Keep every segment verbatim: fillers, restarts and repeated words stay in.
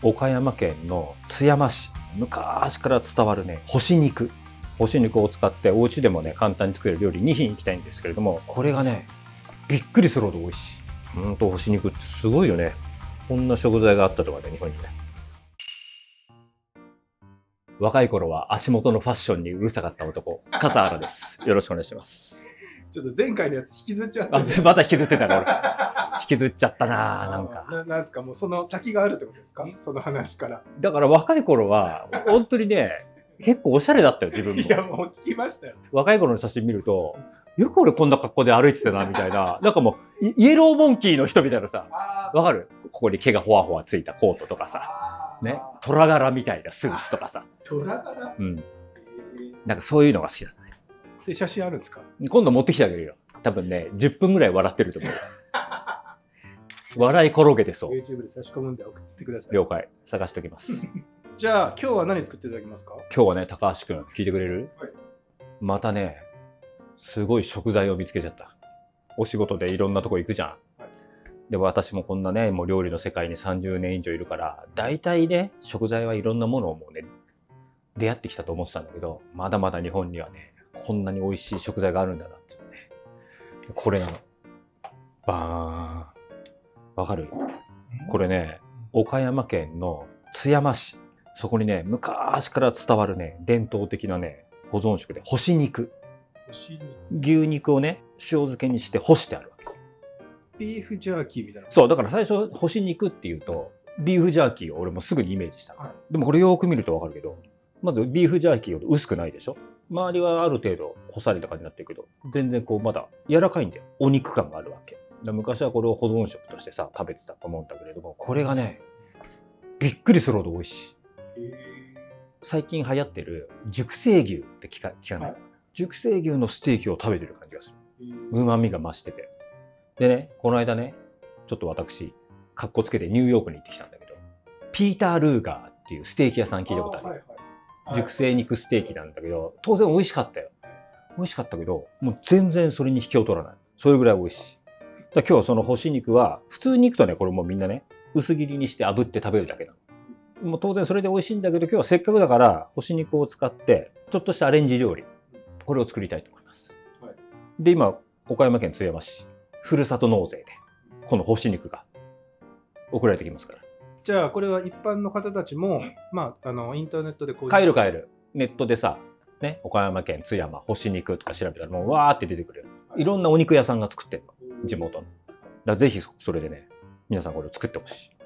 岡山県の津山市、昔から伝わるね、干し肉。干し肉を使ってお家でもね、簡単に作れる料理に品いきたいんですけれども、これがね、びっくりするほど美味しい。ほんと干し肉ってすごいよね。こんな食材があったとかね、日本にね。若い頃は足元のファッションにうるさかった男、笠原です。よろしくお願いします。 ちょっと前回のやつ引きずっちゃった。 あ、また引きずってたね、俺。引きずっちゃったなぁ、なんか。 な、なんですか、もうその先があるってことですか、その話から。 だから若い頃は、本当にね、結構おしゃれだったよ、自分も。 いや、もう聞きましたよ。 若い頃の写真見ると、よく俺こんな格好で歩いてたな、みたいな。なんかもう、イエローモンキーの人みたいなさ、わかる？ここに毛がほわほわついたコートとかさ、ね、虎柄みたいなスーツとかさ。 虎柄？ うん。なんかそういうのが好きだったね。 それ写真あるんですか？ 今度持ってきてあげるよ。多分ね、じゅっぷんぐらい笑ってると思う。笑い転げてそう。 YouTube で差し込むんで送ってください。 了解。探しておきます。 じゃあ、今日は何作っていただけますか？ 今日はね、高橋くん、聞いてくれる？ はい。 またね、すごい食材を見つけちゃった。お仕事でいろんなとこ行くじゃん。はい、で、私もこんなね、もう料理の世界にさんじゅうねん以上いるから、大体ね、食材はいろんなものをもうね、出会ってきたと思ってたんだけど、まだまだ日本にはね、こんなに美味しい食材があるんだなっていうね。これなの。バーン。わかる？これね、岡山県の津山市。そこにね、昔から伝わるね、伝統的なね、保存食で干し肉。 干し肉。牛肉をね、塩漬けにして干してあるわけ。 ビーフジャーキーみたいな。 そう、だから最初、干し肉っていうと、ビーフジャーキーを俺もすぐにイメージした。はい、でもこれよーく見るとわかるけど、まずビーフジャーキーより薄くないでしょ？周りはある程度干された感じになってるけど、全然こうまだ柔らかいんだよ。お肉感があるわけ。昔はこれを保存食としてさ、食べてたと思うんだけれども、これがね、びっくりするほど美味しい。最近流行ってる熟成牛って聞か、聞かない、はい、熟成牛のステーキを食べてる感じがする。旨味が増してて。でね、この間ね、ちょっと私、カッコつけてニューヨークに行ってきたんだけど、ピーター・ルーガーっていうステーキ屋さん聞いたことある。はいはいはい、熟成肉ステーキなんだけど、当然美味しかったよ。美味しかったけど、もう全然それに引けを取らない。それぐらい美味しい。だ今日その干し肉は、普通に行くとね、これもうみんなね、薄切りにして炙って食べるだけなの。もう当然それで美味しいんだけど、今日はせっかくだから干し肉を使って、ちょっとしたアレンジ料理、これを作りたいと思います。はい、で、今、岡山県津山市、ふるさと納税で、この干し肉が送られてきますから。 じゃあ、これは一般の方たちも、うん、まあ、あの、インターネットでこういう。 買える買える。ネットでさ、ね、岡山県津山干し肉とか調べたらもうわーって出てくるよ。いろんなお肉屋さんが作ってるの。地元の。だからぜひそれでね、皆さんこれを作ってほしい。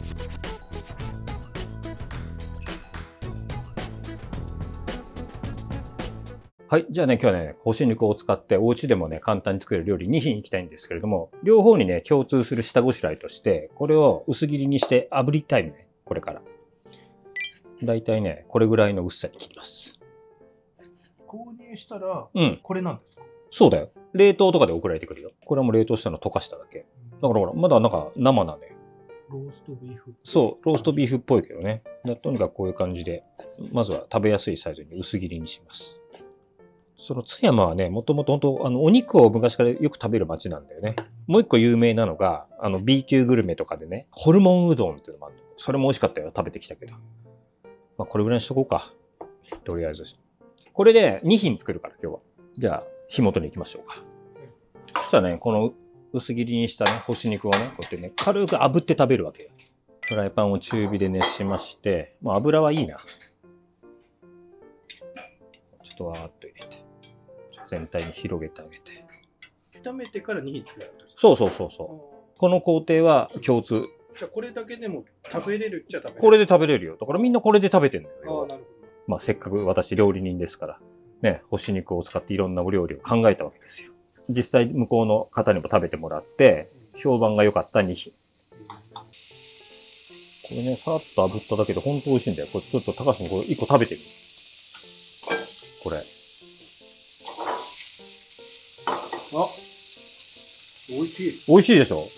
はい。じゃあね、今日はね、干し肉を使ってお家でもね、簡単に作れる料理に品いきたいんですけれども、両方にね、共通する下ごしらえとして、これを薄切りにして炙りたいね、これから。だいたいね、これぐらいの薄さに切ります。 購入したら、 うん。 これなんですか？ そうだよ。冷凍とかで送られてくるよ。これはもう冷凍したの溶かしただけ。だからほら、まだなんか生なね。 ローストビーフ。そう、 ローストビーフっぽいけどね。とにかくこういう感じで、まずは食べやすいサイズに薄切りにします。その津山はね、もともと本当、あの、お肉を昔からよく食べる町なんだよね。もう一個有名なのが、あの、B 級グルメとかでね、ホルモンうどんっていうのもある。それも美味しかったよ。食べてきたけど。まあ、これぐらいにしとこうか。とりあえず。これでに品作るから、今日は。じゃあ、火元に行きましょうか。そしたらね、この薄切りにしたね、干し肉をね、こうやってね、軽く炙って食べるわけよ。フライパンを中火で熱しまして、もう油はいいな。ちょっとわーっと入れて。全体に広げてあげて。 炒めてからに品作ると。 そうそうそうそう。この工程は共通。 じゃあこれだけでも食べれるっちゃ食べれる。 これで食べれるよ。だからみんなこれで食べてんのよ。 ああ、なるほど。 まあせっかく私料理人ですから、ね、干し肉を使っていろんなお料理を考えたわけですよ。実際向こうの方にも食べてもらって、評判が良かったに品。これね、さーっと炙っただけで本当美味しいんだよ。これちょっと高橋もこれいっこ食べてみる。これ。 あ、美味しい。 美味しいでしょ？うん。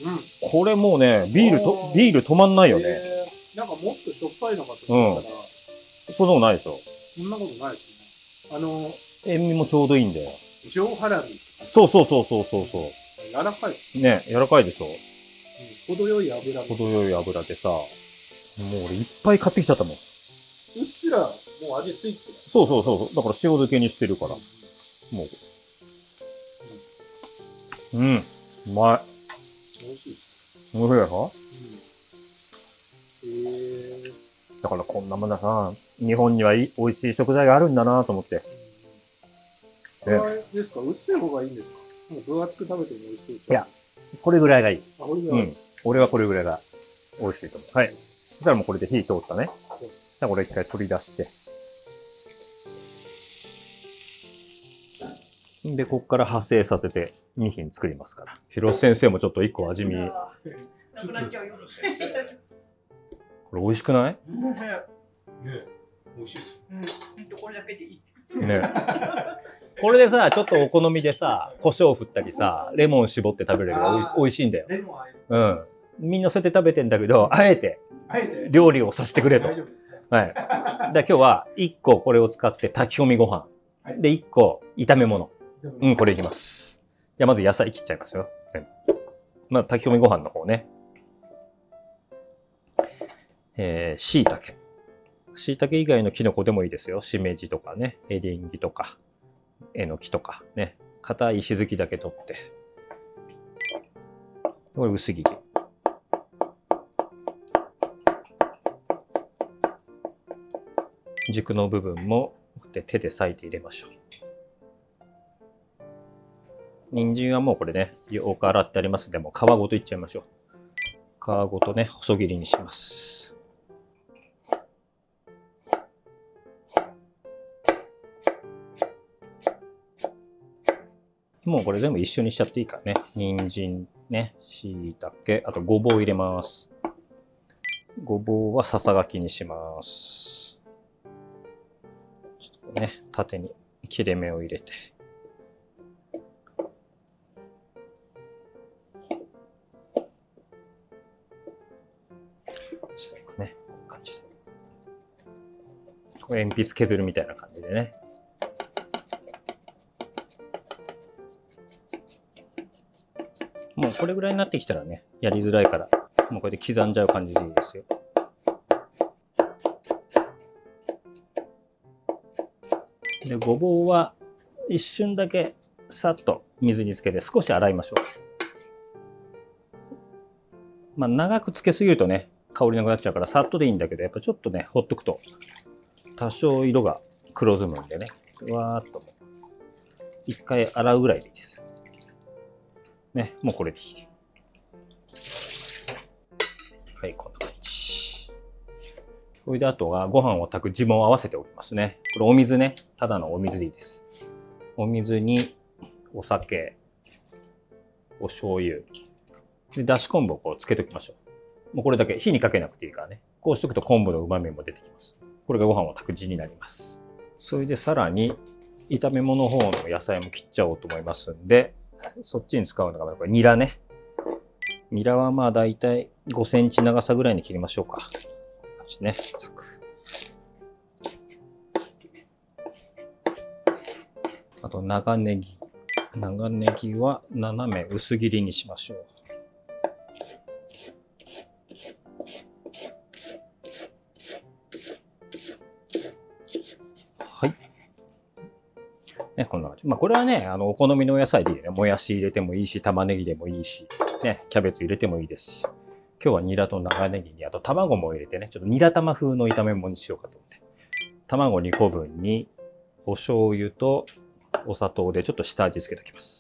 これもうね、ビールと、ビール止まんないよね。 なんかもっとしょっぱいのかと思ったら、うん、 そんなことないでしょ？ そんなことないですね。あの、 塩味もちょうどいいんだよ。 上ハラミ。 そうそうそうそうそうそう。 柔らかい。 ね、柔らかいでしょ？ うん、程よい油。 程よい油でさ、 う俺いっぱい買ってきちゃったもん。 うっすらもう味ついてる。 そうそうそうそう。だから塩漬けにしてるから。もう。うん。うまい。 美味しい。 おいしいやろ？ へえ。 だからこんなものさ、日本にはいい美味しい食材があるんだなと思って。 これはですか？薄い方がいいんですか？もう分厚く食べても美味しいですか？ いや、これぐらいがいい。 あ、これぐらい。 うん。俺はこれぐらいが美味しいと思う。はい。そしたらもうこれで火通ったね。じゃあこれ一回取り出して。で、ここから派生させてに品作りますから。広瀬先生もちょっと一個味見。 なくなっちゃうよ。 これ美味しくない？ ね美味しいっす。 うん。これだけでいい。 ね。これでさ、ちょっとお好みでさ、胡椒振ったりさ、レモン絞って食べればおいしいんだよ。 レモンあえる。 うん。みんなそうやって食べてんだけど、あえてあえて料理をさせてくれと。 大丈夫ですね。 はい。で今日はいっここれを使って炊き込みご飯。でいっこ炒め物。うん、これいきます。じゃあまず野菜切っちゃいますよ。まあ炊き込みご飯の方ね。えー、椎茸。椎茸以外のキノコでもいいですよ。しめじとかね、エリンギとか、えのきとかね。硬い石突きだけ取って。これ薄切り。軸の部分も手で裂いて入れましょう。人参はもうこれね、よく洗ってありますので、もう皮ごといっちゃいましょう。皮ごとね、細切りにします。もうこれ全部一緒にしちゃっていいからね。人参ね、椎茸、あとごぼう入れます。ごぼうはささがきにします。ちょっとね、縦に切れ目を入れて。そうね、こういう感じで。これ鉛筆削るみたいな感じでね。もうこれぐらいになってきたらね、やりづらいから、もうこれで刻んじゃう感じでいいですよ。で、ごぼうは一瞬だけさっと水につけて少し洗いましょう。まあ長くつけすぎるとね、香りなくなっちゃうからさっとでいいんだけど、やっぱちょっとね、ほっとくと多少色が黒ずむんでね、わーっと一回洗うぐらいでいいです。ね、もうこれでいい。はい、こんな感じ。それであとはご飯を炊く地も合わせておきますね。これお水ね、ただのお水でいいです。お水にお酒、お醤油、でだし昆布をこうつけておきましょう。もうこれだけ火にかけなくていいからね。こうしておくと昆布の旨味も出てきます。これがご飯を炊く地になります。それでさらに炒め物の方の野菜も切っちゃおうと思いますんで、そっちに使うのがこれニラね。ニラはまあだいたいごセンチ長さぐらいに切りましょうか。こういう感じね。ざく。あと長ネギ。長ネギは斜め薄切りにしましょう。はい。ね、こんな感じ。まあこれはね、あのお好みのお野菜でいいよね。もやし入れてもいいし、玉ねぎでもいいし、ね、キャベツ入れてもいいですし。今日はニラと長ネギに、あと卵も入れてね、ちょっとニラ玉風の炒め物にしようかと思って。卵にこぶんに、お醤油とお砂糖でちょっと下味付けておきます。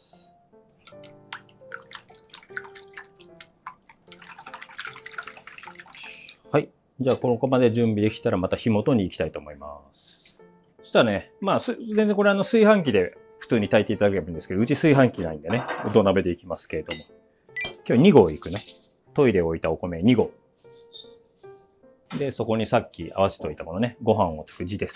はい。じゃあここまで準備できたらまた火元に行きたいと思います。そしたらね、まあ全然これあの炊飯器で普通に炊いていただければいいんですけど、うち炊飯器ないんでね、土鍋でいきますけれども。今日に合いくね。トイレ置いたお米に合。で、そこにさっき合わせておいたものね、ご飯を炊く地です。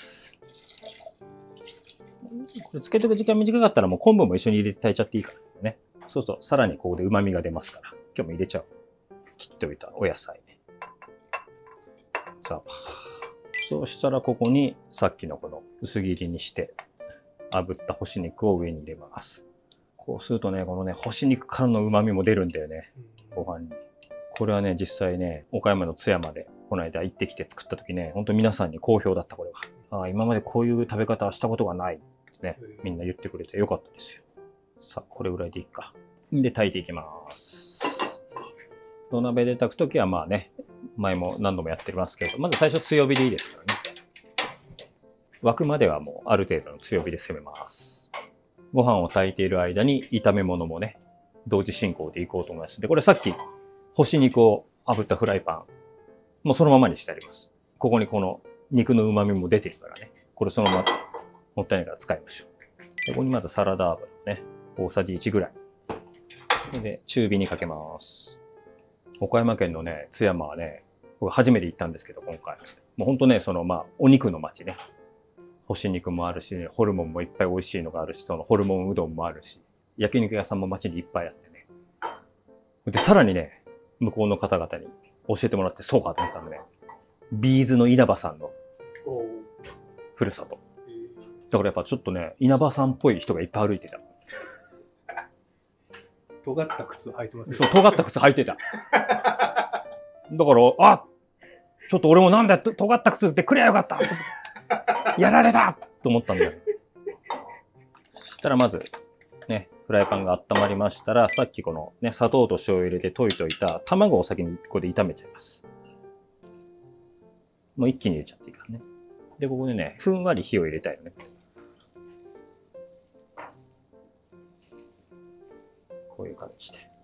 これつけとく時間短かったらもう昆布も一緒に入れて炊いちゃっていいからね。そうするとさらにここで旨味が出ますから、今日も入れちゃう。切っておいたお野菜ね。さあ、そうしたらここにさっきのこの薄切りにして炙った干し肉を上に入れます。こうするとね、このね、干し肉からの旨味も出るんだよね、ご飯に。これはね、実際ね、岡山の津山で、 この間行ってきて作った時ね、本当皆さんに好評だった、これは。ああ、今までこういう食べ方はしたことがないってね、みんな言ってくれてよかったですよ。さあ、これぐらいでいいか。で、炊いていきます。土鍋で炊くときはまあね、前も何度もやってますけど、まず最初強火でいいですからね。沸くまではもうある程度の強火で攻めます。ご飯を炊いている間に炒め物もね、同時進行でいこうと思います。で、これさっき干し肉を炙ったフライパン、もうそのままにしてあります。ここにこの肉の旨味も出てるからね、これそのままもったいないから使いましょう。でここにまずサラダ油ね、大さじいちぐらい。で、中火にかけます。岡山県のね、津山はね、僕初めて行ったんですけど、今回。もうほんとね、そのまあ、お肉の町ね。干し肉もあるし、ね、ホルモンもいっぱい美味しいのがあるし、そのホルモンうどんもあるし、焼肉屋さんも町にいっぱいあってね。で、さらにね、向こうの方々に教えてもらってそうかと思ったのね、ビーズの稲葉さんのふるさと。だからやっぱちょっとね、稲葉さんっぽい人がいっぱい歩いてた。 尖った靴履いてますね。 そう、尖った靴履いてた。だから、あ、ちょっと俺もなんだよ、尖った靴ってくりゃよかったやられたと思ったんだよ。そしたらまず、ね、フライパンが温まりましたら、さっきこのね、砂糖と醤油入れて溶いといた卵を先にここで炒めちゃいます。もう一気に入れちゃっていいからね。で、ここでね、ふんわり火を入れたいよね。こういう感じで。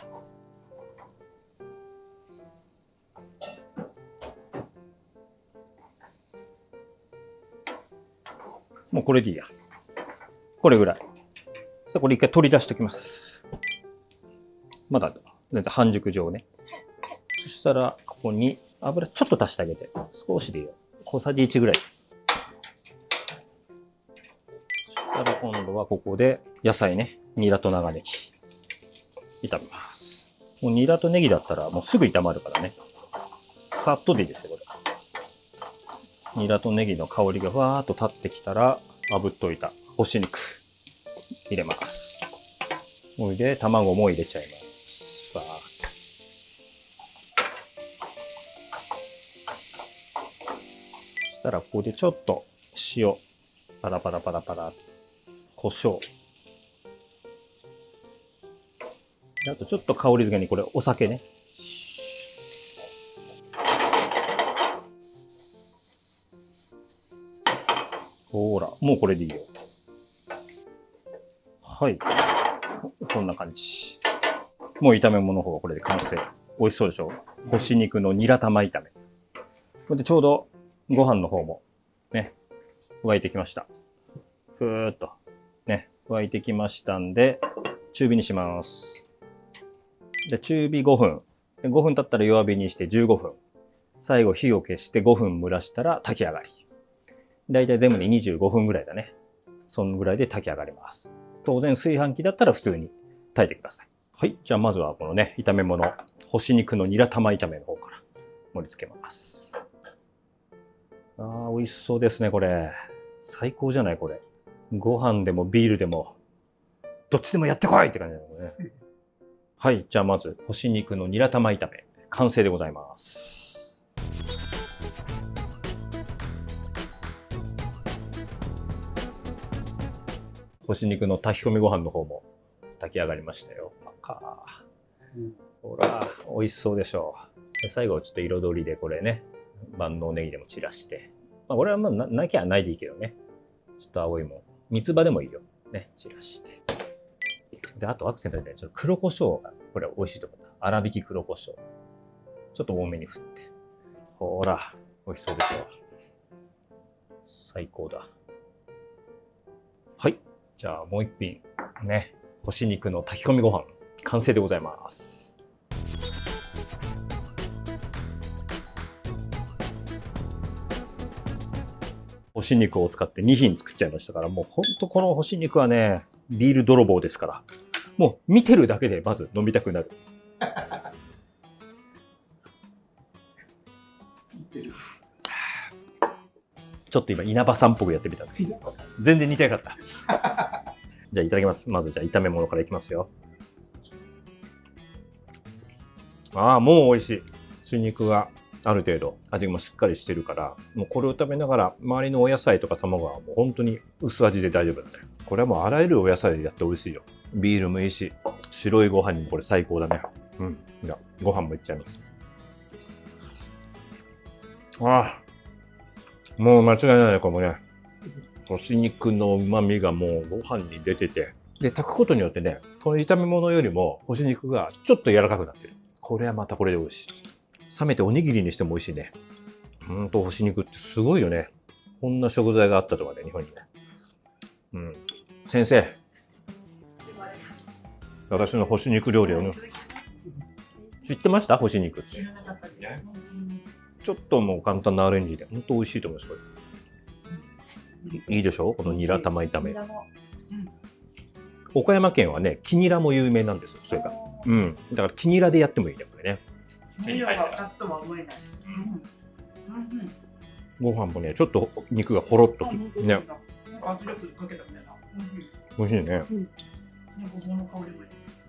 もうこれでいいや。これぐらい。さあ、これ一回取り出しておきます。まだ全然半熟状ね。そしたら、ここに油ちょっと足してあげて。少しでいいよ。小さじいちぐらい。そしたら今度はここで野菜ね。ニラと長ネギ。炒めます。もうニラとネギだったらもうすぐ炒まるからね。さっとでいいですよ、これ。ニラとネギの香りがふわーっと立ってきたら、炙っといた干し肉入れます。それで卵も入れちゃいます。わーっと。そしたらここでちょっと塩、パラパラパラパラ、胡椒。あとちょっと香り付けにこれお酒ね。ほら、もうこれでいいよ。はい。こんな感じ。もう炒め物の方がこれで完成。美味しそうでしょ？干し肉のニラ玉炒め。これでちょうどご飯の方もね、沸いてきました。ふーっとね、沸いてきましたんで、中火にします。で、中火ごふん。ごふん経ったら弱火にしてじゅうごふん。最後火を消してごふん蒸らしたら炊き上がり。だいたい全部でにじゅうごふんぐらいだね。そのぐらいで炊き上がります。当然炊飯器だったら普通に炊いてください。はい。じゃあまずはこのね、炒め物、干し肉のニラ玉炒めの方から盛り付けます。あー、美味しそうですね、これ。最高じゃない、これ。ご飯でもビールでも、どっちでもやってこいって感じだよね。はい。じゃあまず、干し肉のニラ玉炒め、完成でございます。干し肉の炊き込みご飯の方も炊き上がりましたよ。かー、うん、ほら、美味しそうでしょう。で最後ちょっと彩りでこれね、万能ネギでも散らして。まあ、これはまあ な, なきゃないでいいけどね。ちょっと青いもん。三つ葉でもいいよ。ね、散らして。で、あとアクセントでちょっと黒胡椒が、これ美味しいと思った。粗挽き黒胡椒。ちょっと多めに振って。ほら、美味しそうでしょう。最高だ。はい。じゃあもう一品。ね。干し肉の炊き込みご飯。完成でございます。干し肉を使ってに品作っちゃいましたから、もうほんとこの干し肉はね、ビール泥棒ですから。もう見てるだけでまず飲みたくなる。ちょっと今稲葉さんっぽくやってみた。全然似てなかった。じゃあいただきます。まずじゃあ炒め物からいきますよ。ああ、もう美味しい。干し肉がある程度味もしっかりしてるから、もうこれを食べながら周りのお野菜とか卵はもう本当に薄味で大丈夫なんだよ。これはもうあらゆるお野菜でやって美味しいよ。ビールもいいし、白いご飯にもこれ最高だね。うん。じゃあご飯もいっちゃいます。ああ、もう間違いないね、これもね。干し肉の旨味がもうご飯に出てて、で炊くことによってね、この炒め物よりも干し肉がちょっと柔らかくなってる。これはまたこれで美味しい。冷めておにぎりにしても美味しいね。ほんと干し肉ってすごいよね。こんな食材があったとはね、日本にね。うん。先生、私の干し肉料理をね、知ってました干し肉って。 知らなかったですね。 ちょっともう簡単なアレンジで、ほんと美味しいと思います、これ。いいでしょこのニラ玉炒め。岡山県はね、キニラも有名なんですよ、それが。うん。だからキニラでやってもいいね、これね。 メニューがふたつとは思えない。 ご飯もね、ちょっと肉がほろっときね。 なんか圧力かけたみたいな。 美味しいね。 ごぼうの香りもいい。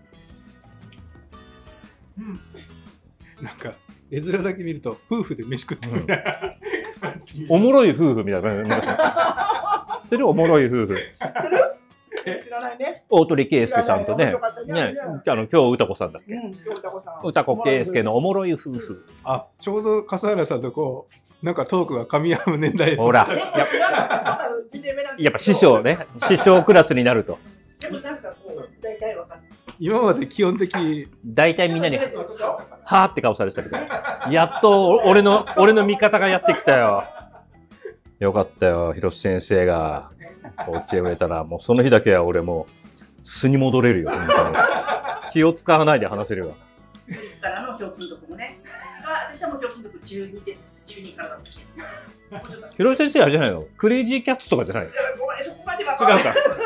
うん。 なんか絵面だけ見ると夫婦で飯食ってるみたいな。 おもろい夫婦みたいな感じ。それおもろい夫婦。 知らないね。 大鳥圭介さんとね、ね、あの今日歌子さんだっけ。歌子圭介のおもろい夫婦。 あ、ちょうど笠原さんとこうなんかトークが噛み合う年代。 ほら、やっぱ師匠ね、師匠クラスになると。 でもなんかこう大体わかる。 今まで基本的に大体みんなにはーって顔されてたけど、やっと俺の俺の味方がやってきたよ。よかったよ、広瀬先生がこう来てくれたら、もうその日だけは俺もう素に戻れるよ。本当に気を使わないで話せるわ。 からのひょうきん族もね。あ、私はもうひょうきん族じゅうにでじゅうにからだった。 広瀬先生はじゃないの？クレイジーキャッツとかじゃないの？ ごめん、そこまでは違うか。